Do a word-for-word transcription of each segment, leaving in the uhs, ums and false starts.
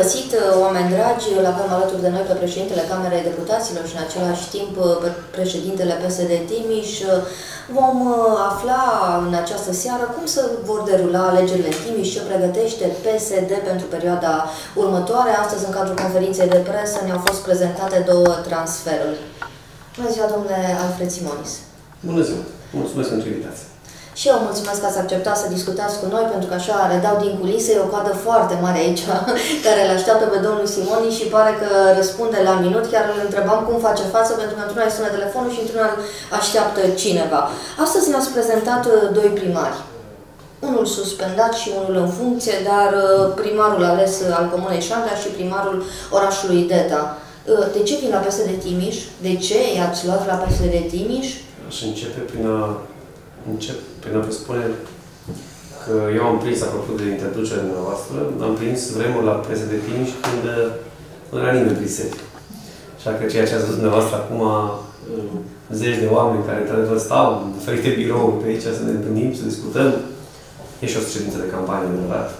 găsit, oameni dragi! Îl avem alături de noi pe președintele Camerei Deputaților și în același timp pe președintele P S D Timiș. Vom afla în această seară cum se vor derula alegerile în Timiș, ce pregătește P S D pentru perioada următoare. Astăzi, în cadrul conferinței de presă, ne-au fost prezentate două transferuri. Bună ziua, domnule Alfred Simonis! Bună ziua! Mulțumesc pentru invitație! Și eu mulțumesc că ați acceptat să discutați cu noi, pentru că așa redau din culise, e o coadă foarte mare aici, care îl așteaptă pe domnul Simonis și pare că răspunde la minut. Chiar îl întrebam cum face față, pentru că într-una îi sună telefonul și într-una așteaptă cineva. Astăzi ne-ați prezentat doi primari. Unul suspendat și unul în funcție, dar primarul ales al Comunei Șandra și primarul orașului Deta. De ce vin la P S D Timiș? De ce i-ați luat la P S D Timiș? Aș începe prin a Încep prin a vă spune că eu am prins, apropo de introducerea dumneavoastră, am prins vremuri la P S D Timiș când nu era nimeni prin sedi. Așa că ceea ce ați văzut dumneavoastră acum, zeci de oameni care într-adevăr stau în diferite birouri pe aici să ne întâlnim, să discutăm, e și o ședință de campanie adevărat.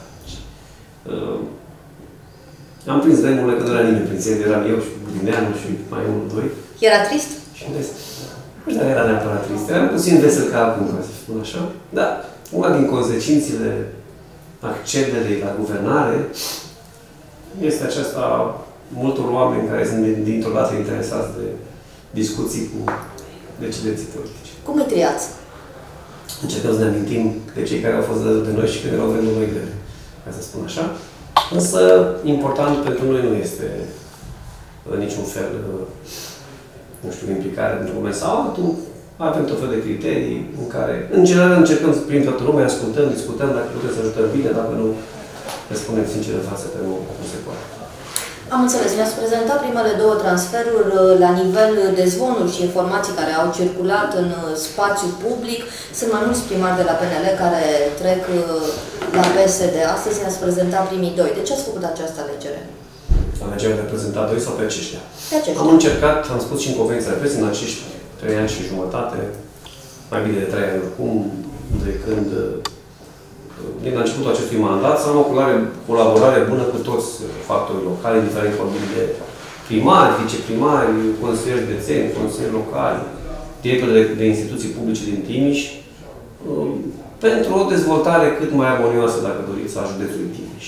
Am prins vremurile când nu era nimeni prin sedi, eram eu și Budineanu și mai unul, doi. Era trist? Și în rest. Nu știu, era neapărat trist. Era puțin vesel ca acum, ca să spun așa. Dar una din consecințele accederii la guvernare este aceasta multor oameni care sunt dintr-o dată interesați de discuții cu decidenții politici. Cum îi triați? Încercăm să ne amintim de cei care au fost alături de noi și când erau vremuri mai grele, ca să spun așa. Însă, important pentru noi nu este în niciun fel nu știu, implicare într-un moment sau altul, avem tot fel de criterii în care, în general, încercăm să prin toată lumea, ascultăm, discutăm, dacă putem să ajutăm bine, dacă nu, răspundem sincer în față că nu, nu se poate. Am înțeles. Ne-ați prezentat primele două transferuri la nivel de zvonuri și informații care au circulat în spațiu public. Sunt mai mulți primari de la P N L care trec la P S D. Astăzi ne-ați prezentat primii doi. De ce ați făcut această alegere? Alegerea de a prezenta doi sau pe aceștia? Pe aceștia. Am încercat, am spus și în conferința de presă, în acești trei ani și jumătate, mai bine de trei ani oricum, de când, din începutul acestui mandat, să am o colaborare bună cu toți factorii locali, indiferent vorbim de primari, viceprimari, consilieri județeni, consilieri locali, directori de, de instituții publice din Timiș, pentru o dezvoltare cât mai armonioasă, dacă doriți, a județului Timiș.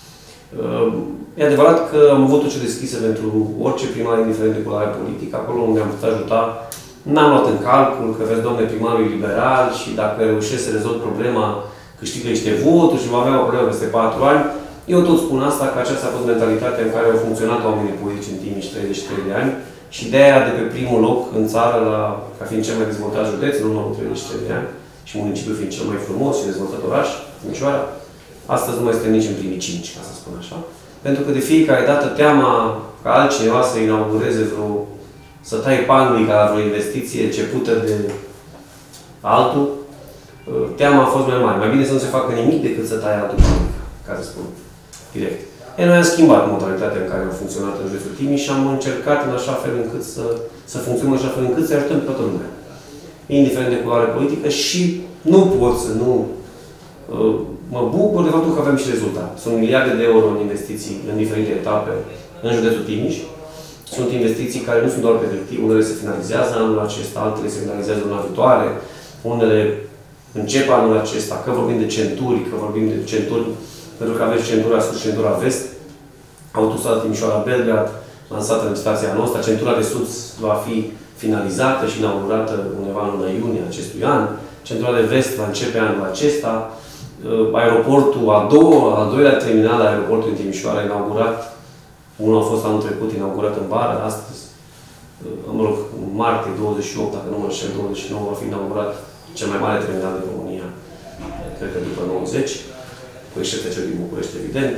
E adevărat că am avut o ce deschisă pentru orice primar, indiferent de culoare politică, acolo unde am putut ajuta. N-am luat în calcul că, vezi, domne, primarul e liberal și dacă reușesc să rezolv problema, câștigă niște voturi și va avea o problemă peste patru ani. Eu tot spun asta, că aceasta a fost mentalitatea în care au funcționat oamenii politici în Timiș treizeci și trei de ani și de aia de pe primul loc în țară, la, ca fiind cel mai dezvoltat județ, în urmă cu treizeci și trei de ani, și municipiul fiind cel mai frumos și dezvoltat oraș, Timișoara, astăzi nu mai este nici în primii cinci, ca să spun așa. Pentru că de fiecare dată teama ca altcineva să inaugureze vreo, să tai panglica la vreo investiție începută de altul, teama a fost mai mare. Mai bine să nu se facă nimic decât să tai altul panglica, ca să spun direct. E, noi am schimbat modalitatea în care am funcționat în județul Timiș și am încercat în așa fel încât să, să funcționăm în așa fel încât să ajutăm pe toată lumea. Indiferent de culoare politică și nu pot să nu mă bucur de faptul că avem și rezultat. Sunt miliarde de euro în investiții în diferite etape în județul Timiș. Sunt investiții care nu sunt doar pe hârtie. Unele se finalizează anul acesta, altele se finalizează luna viitoare, unele încep anul acesta, că vorbim de centuri, că vorbim de centuri, pentru că aveți centura sus, centura vest, autostrada Timișoara-Belgrad, lansată în stația noastră, centura de sud va fi finalizată și inaugurată undeva în luna iunie acestui an, centura de vest va începe anul acesta, aeroportul, a doua, al doilea terminal al aeroportului în Timișoara, inaugurat. Unul a fost anul trecut, inaugurat în vară, astăzi, mă rog, în martie douăzeci și opt, dacă nu mă înșel, douăzeci și nouă, va fi inaugurat cel mai mare terminal din România, cred că după nouăzeci, cu excepția cel din București, evident.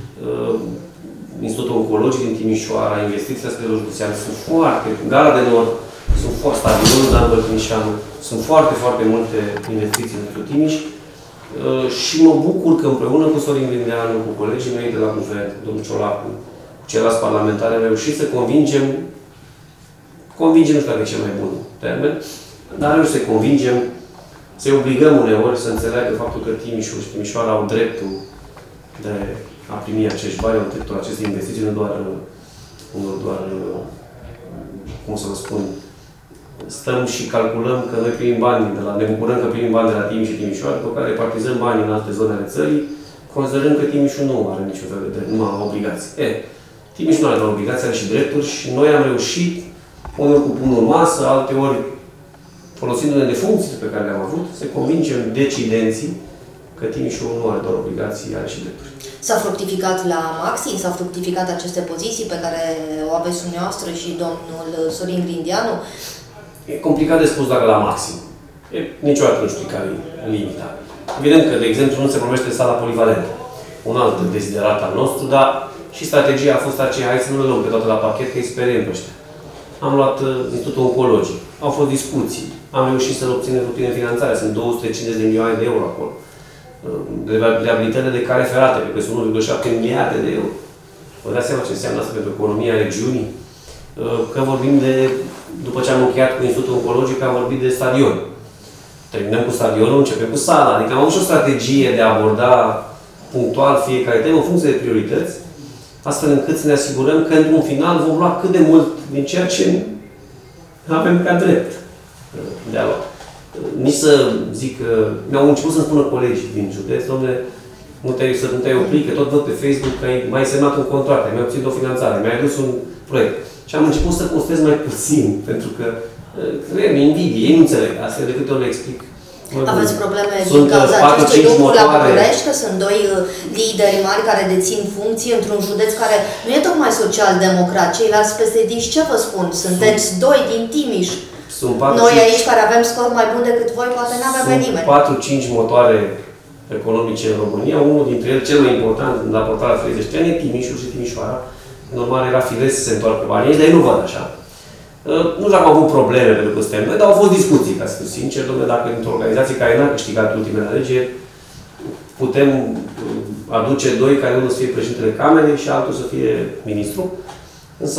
Institutul Oncologic din Timișoara, investițiile spre județeane sunt foarte, Gara de Nord, sunt foarte, stadionul Dan Băltinișanu, sunt foarte, foarte multe investiții pentru Timiș. Uh, și mă bucur că împreună cu Sorin Grindeanu, cu colegii mei de la guvern, domnul Ciolacu, cu ceilalți parlamentari, am reușit să convingem, convingem, nu știu dacă e cel mai bun termen, dar am reușit să convingem, să-i obligăm uneori să înțeleagă faptul că Timișul și Timișoara au dreptul de a primi acești bani, au trecut aceste investiții, nu doar, nu doar, cum să vă spun, stăm și calculăm că noi primim bani, de la, ne bucurăm că primim bani de la Timiș și Timișoara, după care repartizăm banii în alte zone ale țării, considerând că Timișul nu are niciun fel de drept, nu are obligații. E, Timiș nu are doar obligații, are și drepturi și noi am reușit, uneori cu pumnul în masă, alteori folosindu-ne de funcții pe care le-am avut, să convingem decidenții că Timișul nu are doar obligații, are și drepturi. S-a fructificat la maxim, s-a fructificat aceste poziții pe care o aveți dumneavoastră și domnul Sorin Grindeanu? E complicat de spus dacă la maxim. E, niciodată nu știu care e limita. Evident că, de exemplu, nu se vorbește de sala polivalentă. Un alt desiderat al nostru, dar și strategia a fost aceea, hai să nu le luăm pe toate la pachet, că îi speriem pe ăștia. Am luat uh, Institutul Oncologic. Au fost discuții. Am reușit să-l obținem prin finanțare. Sunt două sute cincizeci de milioane de euro acolo. De reabilitările de cale ferate, pentru că sunt unu virgulă șapte miliarde de euro. Vă dați seama ce înseamnă asta pentru economia regiunii? Că vorbim de, după ce am încheiat cu Institutul Oncologic, am vorbit de stadion. Terminăm cu stadionul, începem cu sala. Adică am avut și o strategie de a aborda punctual fiecare temă în funcție de priorități, astfel încât să ne asigurăm că într-un final vom lua cât de mult din ceea ce avem ca drept de a lua. Nici să zic că mi-au început să-mi spună colegii din județ, dom'le, nu te-ai să nu te-ai oprit, că tot văd pe Facebook că ai mai semnat un contract, ai mai obținut o finanțare, mi-ai adus un proiect. Și am început să postez mai puțin, pentru că mi invidie, ei nu înțeleg. Asta de câte ori le explic. Aveți probleme din cauza acestui lucru la București, că sunt doi lideri mari care dețin funcții într-un județ care nu e tocmai social-democrat. Ceilalți P S D-iști, ce vă spun? Sunteți doi din Timiș. Noi aici, care avem scor mai bun decât voi, poate n-avem pe nimeni. Sunt patru cinci motoare economice în România. Unul dintre ele, cel mai important, la portarea treizeci de ani, e Timișul și Timișoara. Normal, era firesc să se întoarcă banii aici, dar ei nu văd așa. Nu știu dacă am avut probleme pentru că suntem noi, dar au fost discuții, ca să fiu sincer, domnule, dacă într-o organizație care n-a câștigat ultimele alegeri, putem aduce doi care unul să fie președintele Camerei și altul să fie ministru. Însă,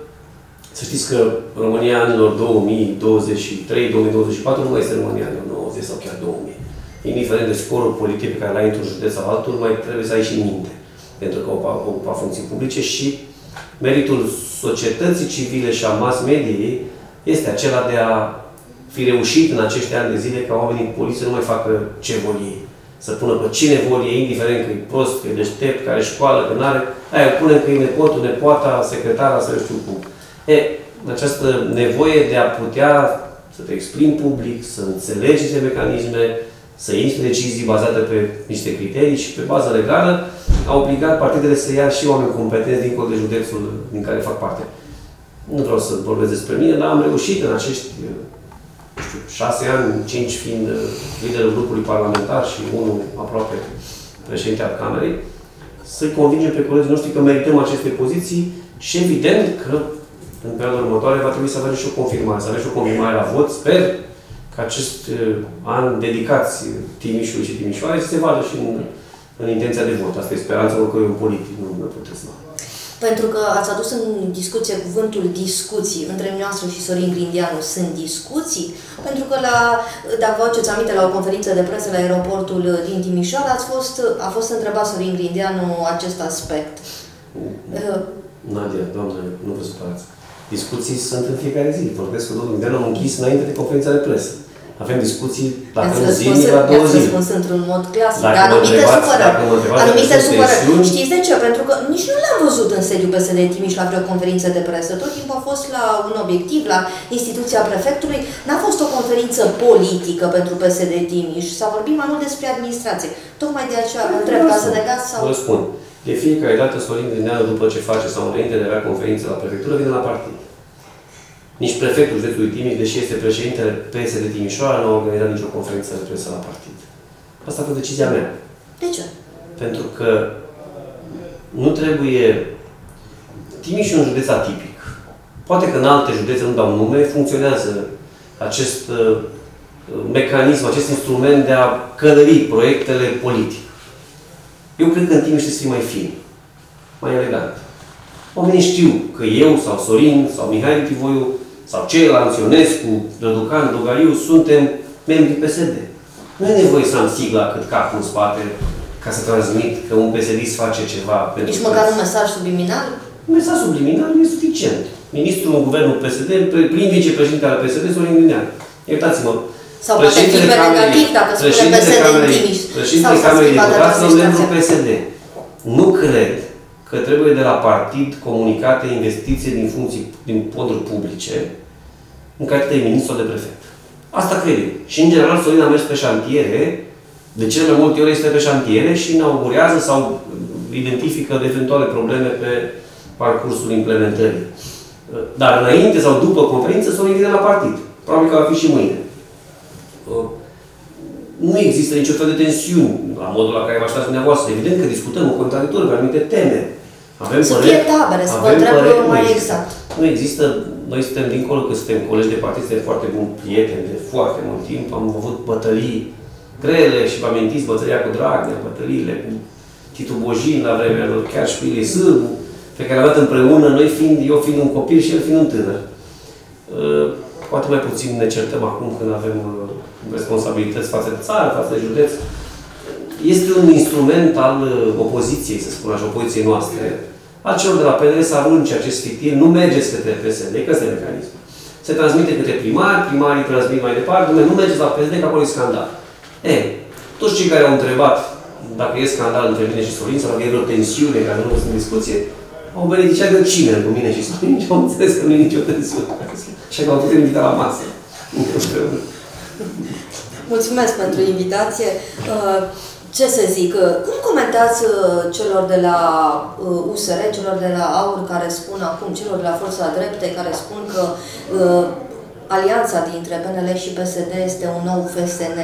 să știți că România anilor două mii douăzeci și trei două mii douăzeci și patru nu mai este România anilor nouăzeci sau chiar două mii. Indiferent de scorul politic pe care l-ai într-un județ sau altul, mai trebuie să ai și minte, pentru că ocupa funcții publice și meritul societății civile și a mass mediei este acela de a fi reușit în acești ani de zile ca oamenii poliție să nu mai facă ce vor ei. Să pună pe cine vor ei, indiferent că e prost, că e deștept, că are școală, că nu are, aia pune că e nepotul, nepoata, secretara, să știu cum. E, această nevoie de a putea să te exprimi public, să înțelegi niște mecanisme, să iei niște decizii bazate pe niște criterii și pe bază legală, a obligat partidele să ia și oameni competenți dincolo de județul din care fac parte. Nu vreau să vorbesc despre mine, dar am reușit în acești știu, șase ani, cinci fiind liderul grupului parlamentar și unul aproape președinte al Camerei, să-i convingem pe colegii noștri că merităm aceste poziții și evident că în perioada următoare va trebui să avem și o confirmare, să avem și o confirmare la vot. Sper că acest an dedicați Timișului și Timișoarei să se vadă și în, în intenția de vot. Asta e speranța oricărui politic, nu ne puteți lua. Pentru că ați adus în discuție cuvântul discuții între noastră și Sorin Grindeanu. Sunt discuții? Pentru că, la, dacă vă aduceți aminte, la o conferință de presă la aeroportul din Timișoara, ați fost, a fost întrebat Sorin Grindeanu acest aspect. Nadia, doamne, nu vă supărați. Discuții sunt în fiecare zi. Vorbesc cu domnul Grindeanu, am închis înainte de conferința de presă. Avem discuții, dacă nu zilnic, la două zile. Ați răspuns într-un mod clasic, dar anumite supărări. Anumite supărări. Știți de ce? Pentru că nici nu le-am văzut în sediul P S D Timiș la vreo conferință de presă. Tot timpul a fost la un obiectiv, la instituția prefectului. N-a fost o conferință politică pentru P S D Timiș. S-a vorbit mai mult despre administrație. Tocmai de aceea vă întreb ca să negați sau... Vă spun. De fiecare dată Sorin Grindeanu, după ce face sau înainte de a avea conferință la prefectură, vine la partid. Nici prefectul județului Timiș, deși este președintele P S D Timișoara, nu a organizat nicio conferință de presă la partid. Asta a fost decizia mea. De ce? Pentru că nu trebuie... Timiș e un județ atipic. Poate că în alte județe, nu dau nume, funcționează acest uh, mecanism, acest instrument de a călări proiectele politice. Eu cred că în Timiș trebuie să fie mai fin, mai elegant. Oamenii știu că eu, sau Sorin, sau Mihai Tivoiu, sau ceilalți, Ionescu, Răducan, Dogariu, suntem membri P S D. Nu e nevoie să am sigla cât cap în spate ca să transmit că un P S D-ist face ceva pentru... Nici măcar un mesaj subliminal? Un mesaj subliminal nu e suficient. Ministrul în guvernul P S D, prin vicepreședinte al P S D, Sorin Grindeanu. Iertați-mă. Sau poate fi pe negativ, dacă spune P S D în Timiș. Președintele Camerei Deputați sau membru P S D. Nu cred că trebuie de la partid comunicate investiții din funcții, din fonduri publice, în calitate de ministru sau de prefect. Asta cred eu. Și în general Sorin a mers pe șantiere, de cele mai multe ori este pe șantiere și inaugurează sau identifică de eventuale probleme pe parcursul implementării. Dar înainte sau după conferință Sorin vine la partid. Probabil că va fi și mâine. Nu există nicio fel de tensiuni la modul la care vă așteptați dumneavoastră. Evident că discutăm în contradictoriu pe anumite teme. Avem să fie tabere, să vă întreabă mai exact. Nu există, noi suntem dincolo că suntem colegi de partid, suntem foarte buni prieteni de foarte mult timp. Am avut bătălii grele și vă amintiți bătălia cu Dragnea, bătăliile cu Titu Bojin la vremea lor, chiar și Pili Sârbu, pe care am dat împreună, noi fiind, eu fiind un copil și el fiind un tânăr. Poate mai puțin ne certăm acum când avem responsabilități față de țară, față de județ. Este un instrument al opoziției, să spun așa, opoziției noastre. Al celor de la P N L să arunce acest fictiv, nu mergeți către P S D, că ăsta e mecanismul. Se transmite către primari, primarii transmit mai departe, nu mergeți la P S D, că acolo e scandal. E, toți cei care au întrebat dacă e scandal între mine și Sorin, sau dacă e o tensiune care nu sunt în discuție, au beneficiat de cine cu mine și Sorin și au înțeles că nu e nicio tensiune. Și că au putut invita la masă. Mulțumesc pentru invitație. Ce să zic, cum comentați celor de la U S R, celor de la AUR care spun acum, celor de la Forța Drepte, care spun că uh, alianța dintre P N L și P S D este un nou F S N?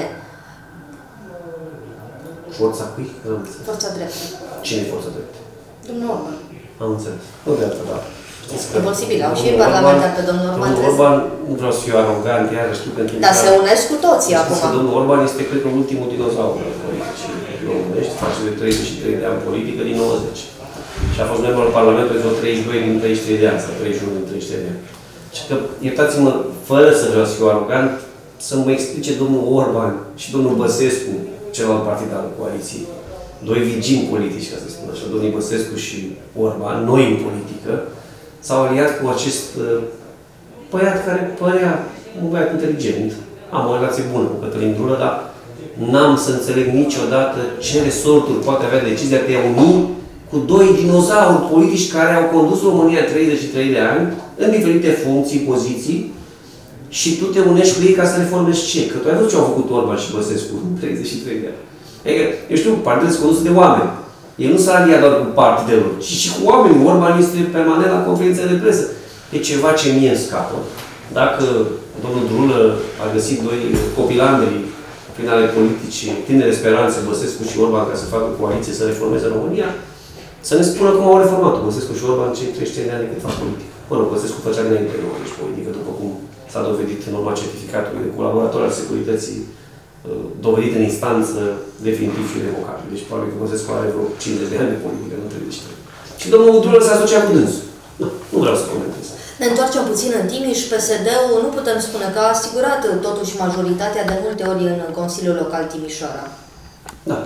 Forța cui? Forța Drepte. Cine e Forța Drepte? Domnul Orban. Am înțeles. Nu de altă dată. E posibil, au și parlamentar pe domnul Orban. Domnul Orban, nu vreau să fiu arogant, iar știu că... Dar se unesc cu toții acum. Domnul Orban este, cred că, ultimul dinozaur al politicii românești, face de treizeci și trei de ani politică din nouăzeci. Și a fost membru al Parlamentului vreo treizeci și doi din treizeci și trei de ani, sau treizeci și unu din treizeci și trei de ani. Și că, iertați-mă, fără să vreau să fiu arogant, să mă explice domnul Orban și domnul Băsescu, celălalt partid al coaliției, doi vigini politici, ca să spun așa, domnul Băsescu și Orban, noi în politică, s-au aliat cu acest uh, băiat care părea un băiat inteligent. Am o relație bună cu Cătălin Drulă, dar n-am să înțeleg niciodată ce resorturi poate avea decizia de a uni cu doi dinozauri politici care au condus România treizeci și trei de ani, în diferite funcții, poziții, și tu te unești cu ei ca să reformezi ce? Că tu ai văzut ce au făcut Orban și Băsescu în treizeci și trei de ani. Adică, eu știu, partidul sunt conduse de oameni. El nu s-a aliat doar cu partidelul, ci și cu oameni. Orban este permanent la conferințele de presă. E ceva ce mie îmi scapă. Dacă domnul Drulă a găsit doi copilandri prin ale politicii, tinere speranțe, Băsescu și Orban, ca să facă coaliție, să reformeze România, să ne spună cum au reformat Băsescu și Orban cei treizeci și trei de ani de cât fac politică. Mă rog, Băsescu făcea dinainte de deci politică, după cum s-a dovedit în urma certificatului de colaborator al securității, dovedit în instanță, definitiv și revocabil. Deci probabil că Băsescu are vreo cincizeci de ani de politică, nu treizeci și trei. Și domnul Drulă s-a asociat cu dânsul. Nu, nu vreau să comentez. Ne întoarcem puțin în Timiș. P S D-ul nu putem spune că a asigurat totuși majoritatea de multe ori în Consiliul Local Timișoara. Da.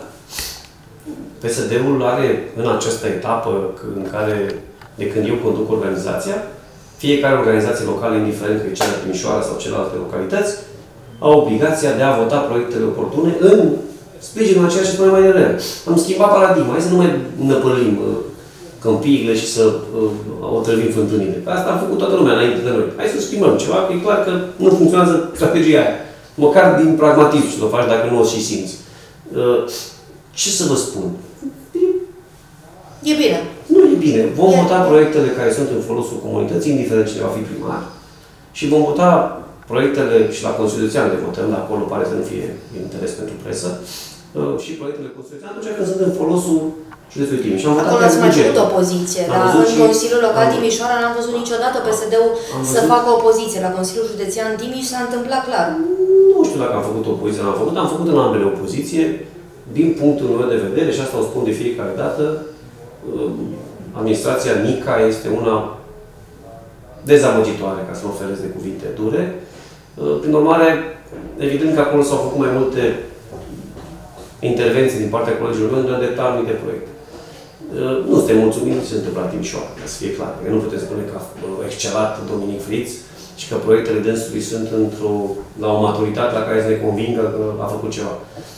P S D-ul are în această etapă în care, de când eu conduc organizația, fiecare organizație locală, indiferent că e cea de Timișoara sau celelalte localități, au obligația de a vota proiectele oportune în sprijinul a ceea ce spune mai devreme. Am schimbat paradigma. Hai să nu mai năpălim uh, câmpiile și să uh, otrăvim fântânile. Asta a făcut toată lumea înainte de noi. Hai să schimbăm ceva, că e clar că nu funcționează strategia aia. Măcar din pragmatism și o faci dacă nu o și simți. Uh, ce să vă spun? E bine. Nu e bine. Vom e vota proiectele care sunt în folosul comunității, indiferent cine va fi primar. Și vom vota proiectele, și la Constituțional le votăm, dar acolo pare să nu fie interes pentru presă, și proiectele Constituționale atunci când sunt în folosul județului Timiș. Acolo ați mai făcut opoziție, dar în Consiliul Local Timișoara n-am văzut niciodată P S D-ul să facă opoziție. La Consiliul Județean Timiș s-a întâmplat clar. Nu știu dacă am făcut opoziție, n-am făcut, am făcut în ambele opoziție. Din punctul meu de vedere, și asta o spun de fiecare dată, administrația Nica este una dezamăgitoare, ca să mă oferesc de cuvinte dure. Prin urmare, evident că acolo s-au făcut mai multe intervenții din partea colegilor mei de a adepta anumite proiecte. Nu suntem mulțumiți ce se întâmplă la Timișoara, ca să fie clar. Că nu putem spune că a excelat Dominic Friț și că proiectele dânsului sunt într-o, la o maturitate la care să ne convingă că a făcut ceva.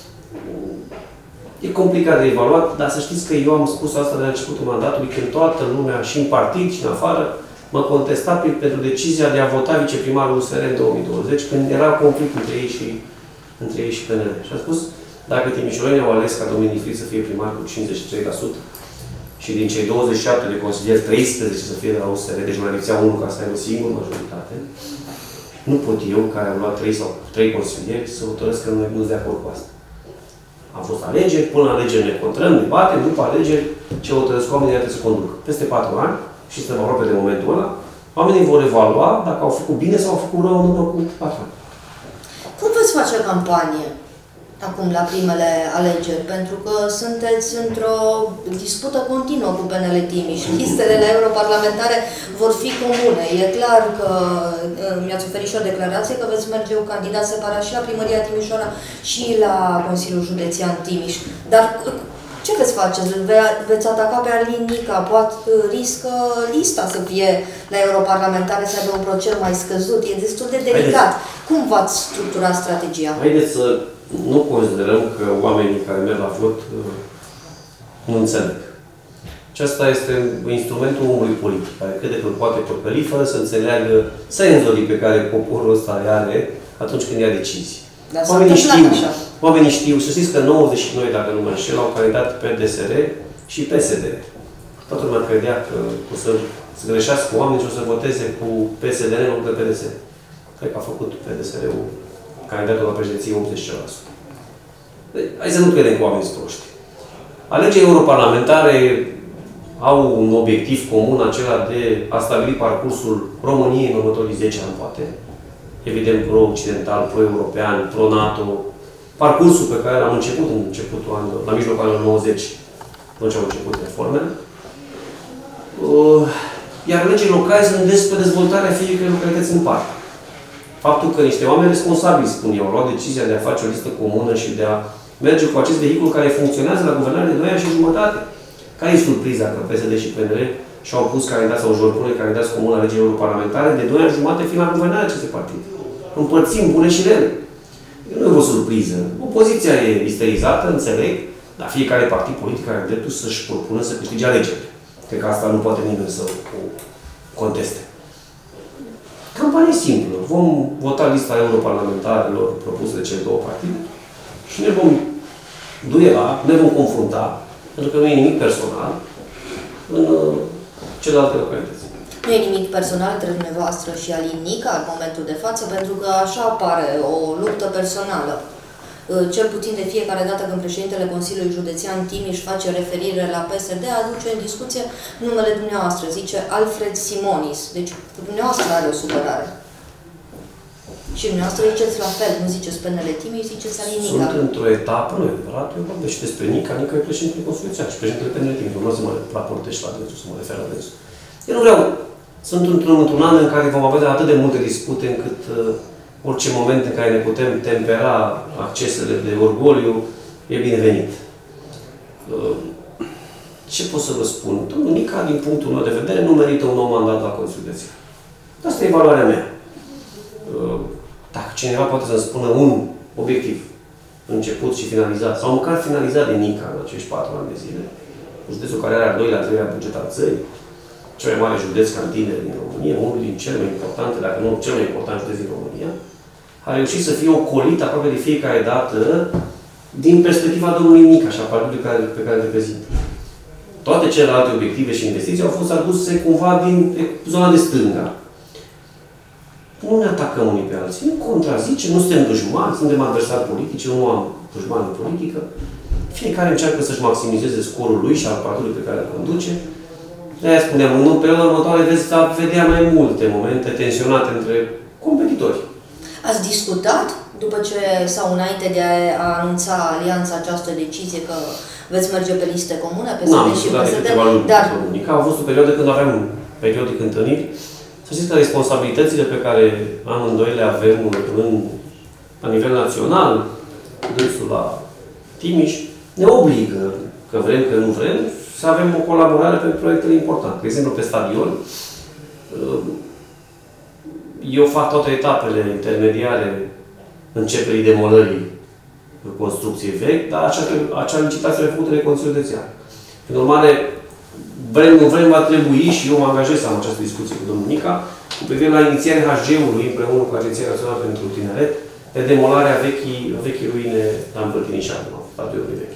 E complicat de evaluat, dar să știți că eu am spus asta de la începutul mandatului, când toată lumea, și în partid și în afară, mă contesta pentru decizia de a vota viceprimarul U S R în două mii douăzeci, când era conflict între ei și, între ei și P N L. Și a spus, dacă timișorenii au ales ca Dominic Friț să fie primar cu cincizeci și trei la sută și din cei douăzeci și șapte de consilieri, treisprezece să fie de la U S R, deci mai lipsea unul ca să aibă singur majoritate, nu pot eu, care am luat trei sau trei consilieri, să hotărăsc că nu sunt de acord cu asta. Am fost alegeri, până la alegeri ne contrăm, ne batem, după alegeri, ce hotărăsc oamenii trebuie să conducă. Peste patru ani, și suntem aproape de momentul ăla, oamenii vor evalua dacă au făcut bine sau au făcut rău în urmă cu patru ani. Cum veți face campanie acum la primele alegeri? Pentru că sunteți într-o dispută continuă cu P N L Timiș. Listele la europarlamentare vor fi comune. E clar că mi-ați oferit și o declarație că veți merge un candidat separat și la Primăria Timișoara și la Consiliul Județean Timiș. Dar ce veți face? Veți ataca pe Alin Nica? Poate riscă lista să fie la europarlamentare să aibă un procent mai scăzut. E destul de delicat. Haideți. Cum v-ați structurat strategia? Haideți să nu considerăm că oamenii care merg la vot nu înțeleg. Aceasta este instrumentul omului politic, care crede că îl poate păcăli fără să înțeleagă senzorii pe care poporul ăsta are atunci când ia decizii. Oamenii știu, oamenii știu, să știți că nouăzeci și nouă, dacă nu mă înșel, au candidat pe D S R și P S D. Toată lumea credea că o să se greșească oamenii și o să voteze cu P S D în loc de P D S R. Cred că a făcut P D S R-ul candidatul la președinție optzeci la sută. Deci, hai să nu credem că oamenii sunt proști. Alegerile europarlamentare au un obiectiv comun, acela de a stabili parcursul României în următorii zece ani, poate. Evident, pro-occidental, pro-european, pro-NATO. Parcursul pe care l-am început în începutul anului, la mijlocul anului nouăzeci, atunci au început reformele. Iar legile locale sunt despre dezvoltarea fiecărei localități în parte. Faptul că niște oameni responsabili, spun eu, au luat decizia de a face o listă comună și de a merge cu acest vehicul care funcționează la guvernare de doi ani și jumătate. Care e surpriza că P S D și P N L și-au pus candidați sau își vor pune candidați comuni la legile europarlamentare de doi ani jumate fiind la guvernare aceste partide? Împărțim bune și rele. Nu e o surpriză. Opoziția e isterizată, înțeleg, dar fiecare partid politic are dreptul să-și propună să câștige alegerile. Cred că asta nu poate nimeni să o conteste. Campanie simplă. Vom vota lista europarlamentarilor propuse de cele două partide și ne vom duela, ne vom confrunta, pentru că nu e nimic personal, în uh, celelalte localități. Nu e nimic personal între dumneavoastră și Alin Nica în momentul de față, pentru că așa apare o luptă personală. Cel puțin de fiecare dată când președintele Consiliului Județean Timiș face referire la P S D, aduce în discuție numele dumneavoastră, zice Alfred Simonis. Deci dumneavoastră are o supărare. Și dumneavoastră ziceți la fel, nu ziceți P N L Timiș, ziceți Alin Nica. Sunt într-o etapă, nu e adevărat, eu vorbesc și despre Nica, Nica e președintele Consiliului Județean și președintele P N L Timiș. Nu să mă raportez la dânsul, să mă refer la dânsul. Eu nu vreau. Sunt într-un într an în care vom avea atât de multe dispute încât uh, orice moment în care ne putem tempera accesele de orgoliu e binevenit. Uh, ce pot să vă spun? Domnul Nica, din punctul meu de vedere, nu merită un nou mandat la Consiliul Județean. Asta e valoarea mea. Uh, dacă cineva poate să-mi spună un obiectiv început și finalizat, sau măcar finalizat de Nica în acești patru ani de zile, județul care are al doilea, treilea buget al țării, cel mai mare județ ca tineri din România, unul din cele mai importante, dacă nu cel mai important județ din România, a reușit să fie ocolit aproape de fiecare dată din perspectiva domnului Nica și a partidului pe care, pe care îl reprezintă. Toate celelalte obiective și investiții au fost aduse cumva din zona de stânga. Nu ne atacăm unii pe alții, nu contrazicem, nu suntem dușmani, suntem adversari politici, eu nu am dușmani în politică. Fiecare încearcă să-și maximizeze scorul lui și al partidului pe care îl conduce. De-aia spuneam, în perioada următoare veți vedea mai multe momente tensionate între competitori. Ați discutat, după ce sau înainte de a anunța alianța această decizie că veți merge pe liste comune, P S D și P S D, dar... A fost o perioadă când aveam periodic întâlniri. Să știți că responsabilitățile pe care amândoi le avem în, la nivel național, dânsul la Timiș ne obligă, că vrem, că nu vrem, să avem o colaborare pe proiectele importante. De exemplu, pe stadion, eu fac toate etapele intermediare începerii demolării construcției vechi, dar acea, acea licitație a făcută de Consiliul Județean. Prin urmare, vrem, nu vrem, va trebui, și eu mă angajez să am această discuție cu domnul Nica, cu privire la inițierea H G-ului împreună cu Agenția Națională pentru Tineret, de demolarea vechii, vechii ruine la Împărtinișoara, stadionului vechi.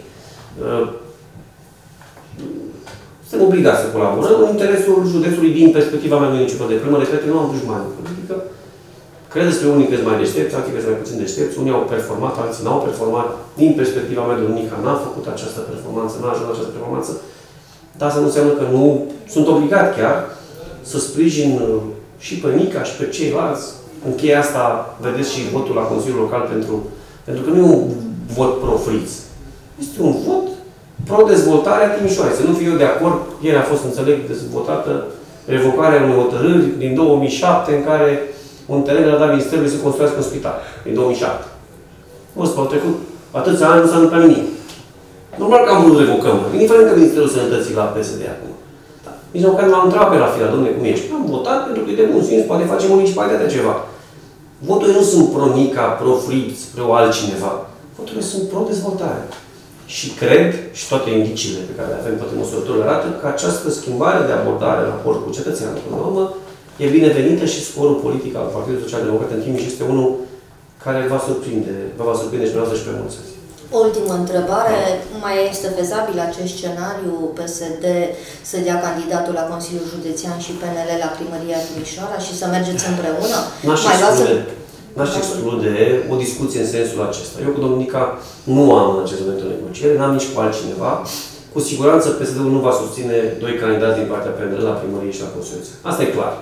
Suntem obligați să colaborăm în interesul județului din perspectiva mea municipă de primă. Repet, nu am dușmani în politică. Cred despre unii că sunt mai deștepți, alții că sunt mai puțin deștepți. Unii au performat, alții n-au performat. Din perspectiva mea, domnul Nica n-a făcut această performanță, n-a ajuns la această performanță. Dar asta nu înseamnă că nu sunt obligat chiar să sprijin și pe Nica și pe ceilalți. În cheia asta vedeți și votul la Consiliul Local pentru, pentru că nu e un vot pro-friț. Este un vot pro-dezvoltarea Timișoarei. Să nu fiu eu de acord, ieri a fost, înțeleg, dezvotată revocarea unei hotărâri din două mii șapte în care un teren le-a dat Ministerului să construiască un spital. Din două mii șapte. Nu spune, au trecut atâția ani, nu s-a întâmplat nimic. Normal că am vrut revocăm. Indiferent că Ministerul Sănătății la P S D acum. Da. Nici măcar m-am întrebat pe la fila, domnule, cum ești? Am votat pentru că e de bun simț, poate facem municipalitatea ceva. Voturile nu sunt pro-Nica, pro-Friț, pro-altcineva. Voturile sunt pro-dezvoltare. Și cred, și toate indiciile pe care le avem, toate măsurătorile arată, că această schimbare de abordare în raport cu cetățeanul, până la urmă, e binevenită și scorul politic al Partidului Social Democrat în Timiș este unul care va surprinde, vă va surprinde și dumneavoastră și pe mulți. O ultimă întrebare. Mai este fezabil acest scenariu P S D să dea candidatul la Consiliul Județean și P N L la Primăria Timișoara și să mergeți împreună? N-aș exclude, n-aș exclude o discuție în sensul acesta. Eu cu domnul Nica nu am în acest moment o negociere, n-am nici cu altcineva. Cu siguranță P S D-ul nu va susține doi candidați din partea P N L la Primărie și la Consiliul. Asta e clar.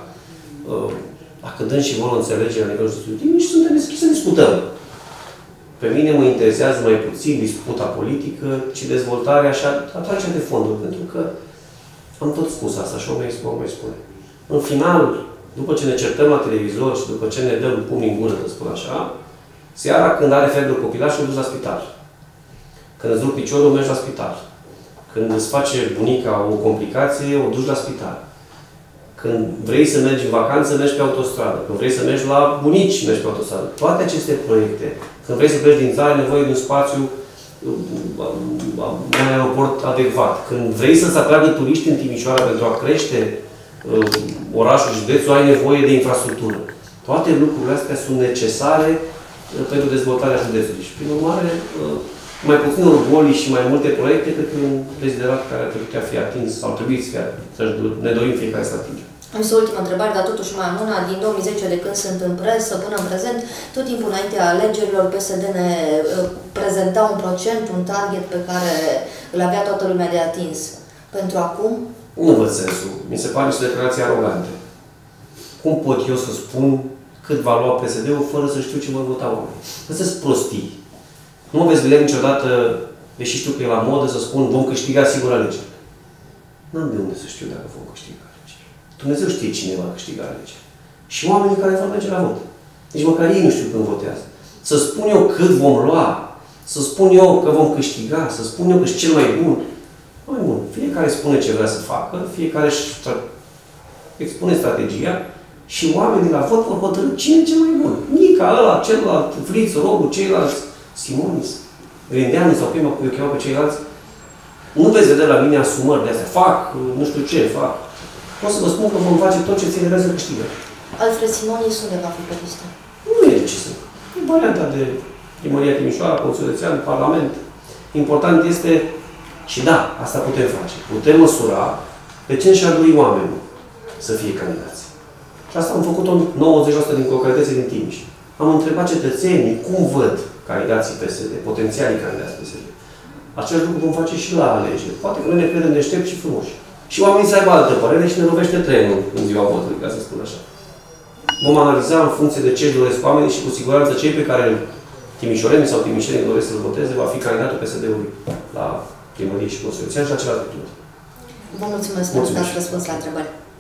Dacă dăm și vor înțelege la nivelul județului Timiș, suntem deschiși să discutăm. Pe mine mă interesează mai puțin disputa politică, ci dezvoltarea și atragerea de fonduri. Pentru că am tot spus asta și o mai spune, o mai spune. În final, după ce ne certăm la televizor și după ce ne dăm pumni în gură, să spun așa, seara când are febră copilaș, o duci la spital. Când îți rup piciorul, mergi la spital. Când îți face bunica o complicație, o duci la spital. Când vrei să mergi în vacanță, mergi pe autostradă. Când vrei să mergi la bunici, mergi pe autostradă. Toate aceste proiecte, când vrei să pleci din țară, ai nevoie de un spațiu, un aeroport adecvat. Când vrei să-ți atragă turiști în Timișoara pentru a crește uh, orașul, județul, ai nevoie de infrastructură. Toate lucrurile astea sunt necesare uh, pentru dezvoltarea județului. Și, prin urmare, uh, mai puțin orgolii și mai multe proiecte, cred că e un deziderat care ar trebui să fie atins, sau ar trebui să fie, să ne dorim fiecare să atingem. Am să ultima întrebare, dar totuși mai am una. Din două mii zece, de când sunt în presă până în prezent, tot timpul înaintea alegerilor, P S D ne prezenta un procent, un target pe care îl avea toată lumea de atins. Pentru acum? Nu văd sensul. Mi se pare și declarații arogante. Cum pot eu să spun cât va lua P S D-ul fără să știu ce vor vota oamenii? Astea sunt prostii. Nu mă veți vedea niciodată, deși știu că e la modă, să spun vom câștiga sigur alegeri. N-am de unde să știu dacă vom câștiga alegeri. Dumnezeu știe cine va câștiga alegeri. Și oamenii care vor merge la vot. Deci măcar ei nu știu când votează. Să spun eu cât vom lua, să spun eu că vom câștiga, să spun eu că ești cel mai bun. Mai bun. Fiecare spune ce vrea să facă, fiecare își expune strategia și oamenii la vot vor hotărî cine e cel mai bun. Nica, ăla, celălalt, Friț, Robu, ceilalți, Simonis, Grindeanu sau prima cu eu chemau pe ceilalți. Nu veți vedea la mine asumări de astea. Fac, nu știu ce, fac. Pot să vă spun că vom face tot ce ține de să câștigă. Alfred Simonis unde va fi pe listă? Nu e de ce să. E varianta de Primăria Timișoara, Consiliul Județean, Parlament. Important este, și da, asta putem face. Putem măsura pe ce și-ar dori oamenii să fie candidați. Și asta am făcut-o nouăzeci la sută din localitățile din Timiș. Am întrebat cetățenii cum văd candidații P S D, potențialii candidați P S D. Același lucru vom face și la alegeri. Poate că noi ne credem deștepți și frumoși. Și oamenii să aibă altă părere și ne lovește trenul în ziua votului, ca să spun așa. Vom analiza în funcție de ce doresc oamenii și cu siguranță cei pe care timișorenii sau timișorenii doresc să-l voteze va fi candidatul P S D-ului la Primărie și Consiliul Județean și la celelalte primării. Vă mulțumesc pentru că ați răspuns la întrebări.